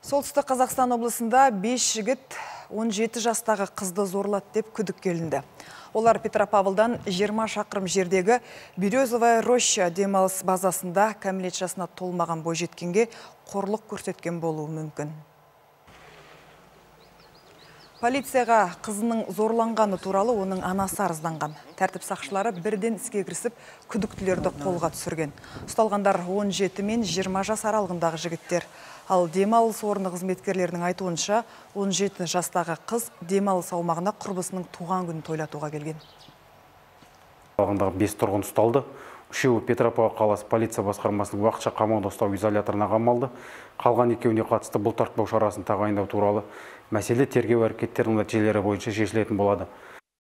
Солтүстік Қазақстан облысында 5 жігіт 17 жастағы қызды зорлады деп күдікке ілінді. Олар Петропавлдан 20 шақырым жердегі Березовая роща демалыс базасында кәмелет жасына толмаған бойжеткенге қорлық көрсеткен болуы мүмкін. Полицияға қызының зорланғаны туралы оның анасы арызданған. Тәртіп сақшылары бірден іске кірісіп, күдіктілерді қолға түсірген. Ұсталғандар 17 мен 20 жас аралығындағы жігіттер. Ал демалыс орны қызметкерлерінің айтуынша, 17 жастағы қыз демалыс аумағына құрбысының туған күнін тойлатуға келген. Қалғандағы 5 тұрғын ұсталды. Үшеуі Петропавл қаласы полиция басқармасының уақытша қамауда ұстау изоляторына қамалды. Қалған екеуіне қатысты бұлтартпау шарасын тағайындау туралы мәселе тергеу әрекеттерінің нәтижелері бойынша шешілетін болады.